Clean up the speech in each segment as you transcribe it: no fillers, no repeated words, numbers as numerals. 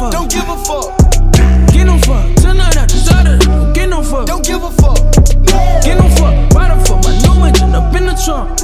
fuck. Don't give a fuck. Get no fuck. Tonight I decided don't get no fuck. Don't give a fuck. Get no fuck. Riding for my new engine up in the trunk.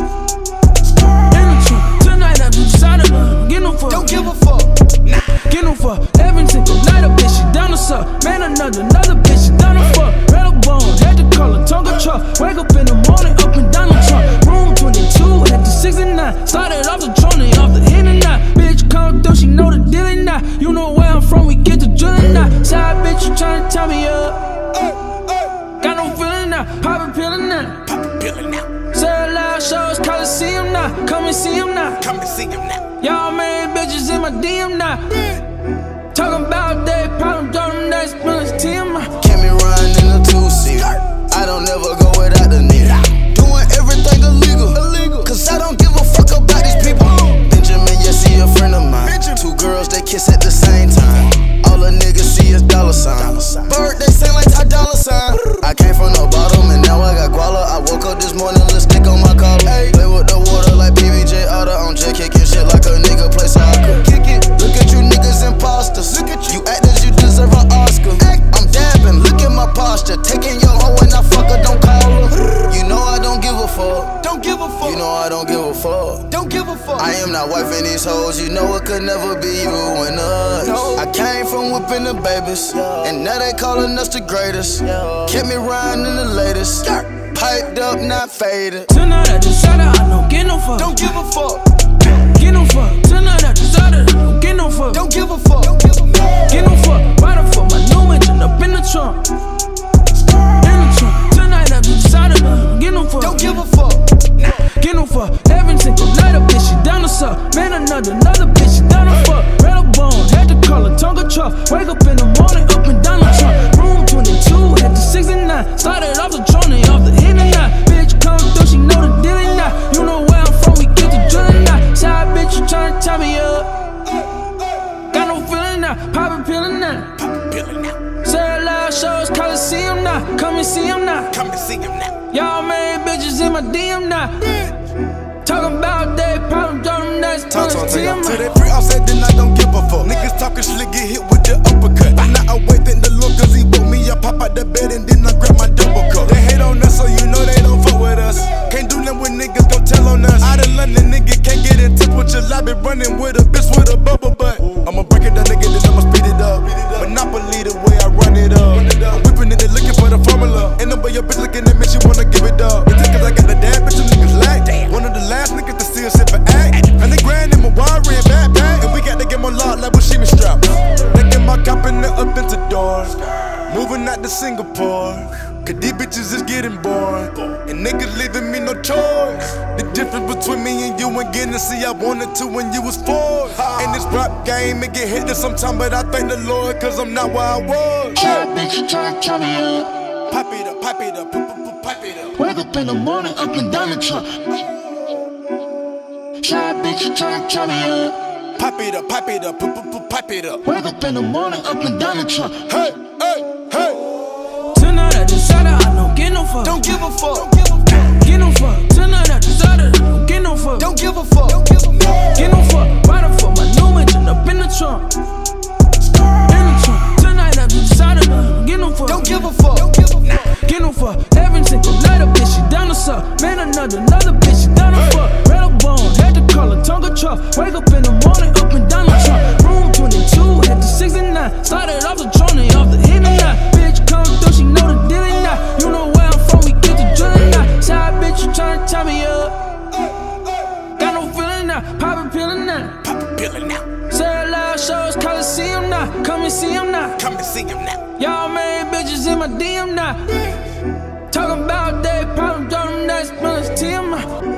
In the trunk. Tonight I decided don't get no fuck. Don't give a fuck. Get no fuck. Every single night a bitch she down to suck. Man, another bitch she down to fuck. Red up bone, had to call a Tonga truck. Wake up in the morning, up and down the trunk. Room 22, had the 69. Started off the trolley, off the internet. Bitch come through, she know the deal and not. You know where I'm from, we get the drilling now. Side bitch, you tryna tie me up. Got no feeling now, poppin' pillin' now. Poppin' pillin' now. Say it loud, shows, Coliseum now. Come and see him now. Come and see him now. Y'all made bitches in my DM now. Talking about they problem, don't next minutes team. Can't be riding in a two-seat. I don't never go without the nigga. Doing everything illegal. Cause I don't give a fuck about these people. Benjamin, yes, he a friend of mine. Two girls, they kiss at the same time. All a nigga see is dollar sign. Bird, they sing like Ty Dolla Sign. I came from the bottom and now I got guala. I woke up this morning, lipstick on my collar. Play with the water like PBJ Otter. I'm just kicking shit like a nigga play soccer. Kick it. Look at you niggas imposters. Look at you actors, you deserve an Oscar. I'm dabbing, look at my posture. Taking your hoe when I fuck her, don't call her. You know I don't give a fuck. Don't give a fuck. You know I don't give a fuck. Don't give a fuck. I am not wifing these hoes. You know it could never be you and us. No. I came from whipping the babies, and now they calling us the greatest. Kept me riding in the latest. Piped up, not faded. Tonight I decided I don't get no fuck. Don't give a fuck. Get no fuck. Tonight I decided don't get no fuck. Don't give a fuck. Get no fuck. Riding for my new engine up in the trunk. In the trunk. Tonight I decided don't get no fuck. Don't give a fuck. Get no fuck. Every single night a bitch she down to suck. Man, another bitch she down to fuck. Red up bone, had to call a Tonga truck. Wake up in the morning, up and down the trunk. Room 22, had the 69. Started off the trolley, off the internet. Bitch come through, she know the deal and not. You know where I'm from, we get the drilling now. Side bitch, you tryna tie me up. Got no feeling now, poppin' pillin' now. Poppin' pillin' now. Say it loud, shows, Coliseum now. Come and see him now. Come and see him now. Y'all made bitches in my DM now. Talking about they problem, don't next talk to them. To that free offset, then I don't give a fuck. Niggas talking slick, get hit with the uppercut. Now I wait, then the look, cause he woke me up, pop out the bed, and then I grab my double cup. They hate on us, so you know they don't fuck with us. Can't do nothing with niggas, gon' tell on us. Out of London, nigga can't get in touch with your lobby, running with a bitch with a bubble butt. I'ma break it down, nigga, then I'ma speed it up. Monopoly the way I run it up. I'm whipping it, they looking for the formula. Ain't nobody your bitch looking at me, she wanna give it up. It's cause I got the dad, bitch, them niggas lack. One of the last niggas to steal shit for act. And they grand in my wire red backpack. And we got to get my lock like Buscemi straps. They get my cop in the up into doors. Moving out to Singapore. Cause these bitches is getting bored. And niggas leaving me no choice. The difference between me and you ain't getting to see I wanted to when you was 4. And this rap game, it get hit sometime, but I thank the Lord cause I'm not where I was. Side bitch, you tryna tie me up. Pipe it up, pipe it up, pipe it up. Wake up in the morning, up and down the truck. Shy bitch, you tryna tie me up. Pipe it up, pipe it up, pipe it up. Wake up in the morning, up and down the truck. Hey, hey, hey. Tonight I decided I don't get no fuck. Don't give a fuck. Get no fuck. Tonight I decided I don't get no fuck. Don't give a fuck. Get no fuck. Riding for my new engine up in the trunk. In the trunk. Tonight I decided I don't get no fuck. Don't give a fuck. Get no fuck. Every single night a bitch she down to suck. Man, another bitch she down to fuck. Red up bone, had to call a Tonga truck. Wake up in the morning, up and down the trunk. Room 22, had the 69. Started off the trolley, off the internet. Bitch come through, she know the deal and not. You know where I'm from, we get the drilling now. Side bitch, you tryna tie me up. Got no feeling now, poppin' pillin' now. Poppin' pillin' now. Say it loud, shows, Coliseum now. Come and see him now. Come and see him now. Y'all made bitches in my DM now. Talking about they problem, don't next minutes team.